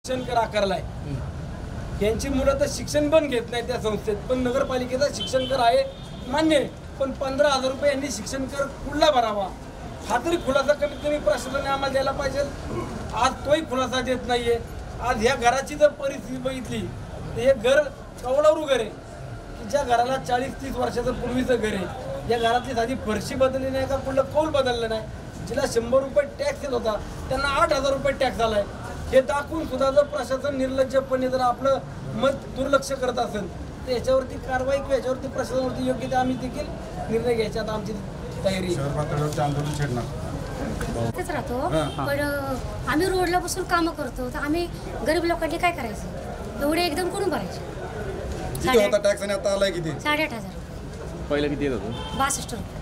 शिक्षण कर आकारलाय। यांची मुलं तर शिक्षण पण घेत नाही त्या संस्थेत, पण नगरपालिकेचा शिक्षण कर आहे मान्य आहे, पण 15,000 रुपये यांनी शिक्षण कर कुठला भरावा हा तरी खुलासा कमीत कमी प्रशासनाने आम्हाला द्यायला पाहिजे। आज तोही खुलासा देत नाहीये। आज ह्या घराची जर परिस्थिती बघितली तर हे घर कौलारू घर आहे की ज्या घराला 40-30 वर्षाचं पूर्वीचं घर आहे। या घरातली साधी फरशी बदलली नाही का, कुठलं कौल बदललं नाही। जिला 100 रुपये टॅक्स येत होता त्यांना 8,000 रुपये टॅक्स आलाय। हे दाखवून सुद्धा जर प्रशासन निर्लज्जपणे जर आपलं मत दुर्लक्ष करत असेल तर याच्यावरती कारवाई किंवा याच्यावरती प्रशासनावरती योग्य ते आम्ही देखील निर्णय घ्यायच्यात आमची तयारी राहतो। पण आम्ही रोडला बसून कामं करतो तर आम्ही गरीब लोकांनी काय करायचं, एवढे एकदम कोण भरायचे? किती होता टॅक्स आणि आता आलाय किती? 8,500 पहिलं किती येत होतं? 62 रुपये।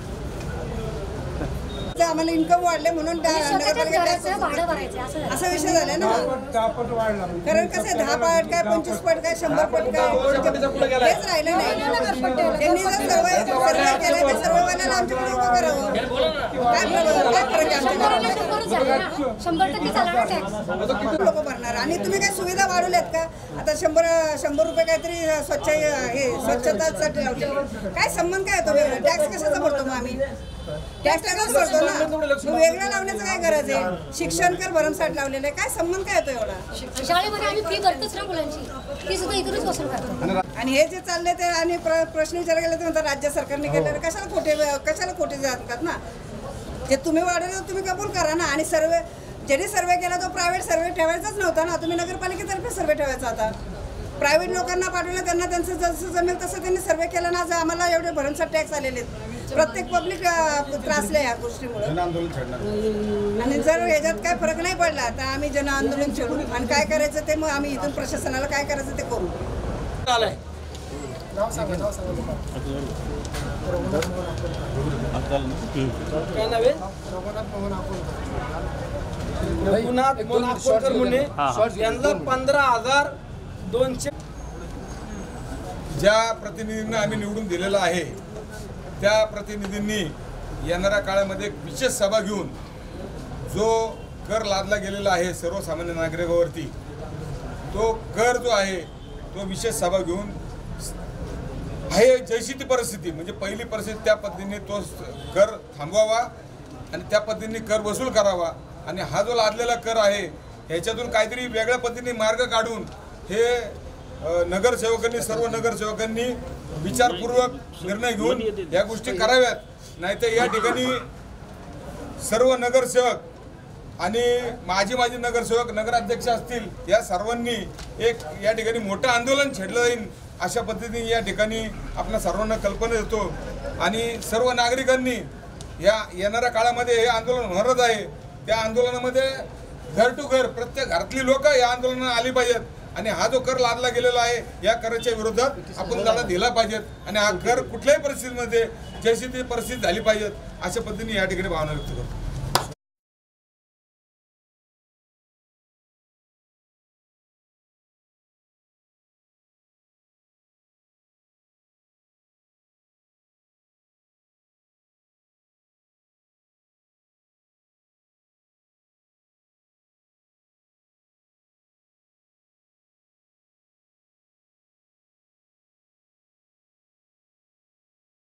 आम्हाला इन्कम वाढले म्हणून भाडं भरायचं असा विषय झाला ना। कारण कसं 10 पट काय 25 पट काय 100 पट काय हेच राहिलं नाही। त्यांनी जर सर्वे केलं तर सर्वेवाल्याला आमच्याकडे उभं करावं। काय फरक आहे? 100% लोक भरणार आणि तुम्ही काय सुविधा वाढवल्यात का? आता 100 रुपये काहीतरी स्वच्छतासाठी लावले, काय संबंध काय येतो? टॅक्स कशाचा भरतो मग आम्ही? टॅक्स भरतो ना, वेगळा लावण्याचं काय गरज आहे? शिक्षण कर भरमसाठ लावलेलं आहे, काय संबंध काय येतो एवढा? शाळेमध्ये आम्ही फी भरतोच ना मुलांची, ती सुद्धा इथूनच वसूल करतो। आणि हे जे चालले ते आणि प्रश्न विचार केला तर म्हणतात राज्य सरकारने केलेलं कशाला खोटे जातात ना। जे तुम्ही वाढवलं तुम्ही कबूल करा ना। आणि ज्यांनी सर्वे केला तो प्रायव्हेट सर्वे ठेवायचाच नव्हता ना, तुम्ही नगरपालिकेतर्फे सर्वे ठेवायचा होता। प्रायव्हेट लोकांना पाठवलं, त्यांना त्यांचं जसं जमेल तसं त्यांनी सर्वे केला ना। आज आम्हाला एवढे भरमसाठ टॅक्स आलेले आहेत, प्रत्येक पब्लिक त्रासले या गोष्टीमुळे। आणि जर ह्याच्यात काय फरक नाही पडला तर आम्ही जन आंदोलन छेडू आणि काय करायचं ते मग आम्ही इथून प्रशासनाला काय करायचं ते करू। काय नव्हे रघुनाथ मोनाकोकर मुने यांना 15,200 ज्या प्रतिनिधींना आम्ही निवडून दिलेला आहे त्या प्रतिनिधींनी येणाऱ्या काळामध्ये एक विशेष सभा घेऊन जो कर लादला गेलेला आहे सर्वसामान्य नागरिकांवरती, तो कर जो आहे तो विशेष सभा घेऊन आहे जैशी ती परिस्थिती म्हणजे पहिली परिस्थिती त्या पद्धतीने तो कर थांबवावा आणि त्या पद्धतीने कर वसूल करावा। आणि हा जो लादलेला कर आहे ह्याच्यातून काहीतरी वेगळ्या पद्धतीने मार्ग काढून हे नगरसेवकांनी सर्व नगरसेवकांनी विचारपूर्वक निर्णय घेऊन या गोष्टी कराव्यात। नाहीतर या ठिकाणी सर्व नगरसेवक आणि माजी नगरसेवक नगराध्यक्ष असतील या सर्वांनी एक या ठिकाणी मोठं आंदोलन छेडलं जाईल अशा पद्धतीने या ठिकाणी आपल्या सर्वांना कल्पना देतो। आणि सर्व नागरिकांनी या येणाऱ्या काळामध्ये हे आंदोलन होणारच आहे, त्या आंदोलनामध्ये घर टू घर प्रत्येक घरातली लोक या आंदोलनाला आली पाहिजेत आणि हा जो कर लादला गेलेला आहे या कराच्या विरोधात आपण लढा दिला पाहिजेत आणि हा कर कुठल्याही परिस्थितीमध्ये जैशी ती परिस्थिती झाली पाहिजेत अशा पद्धतीने या ठिकाणी भावना व्यक्त करतो।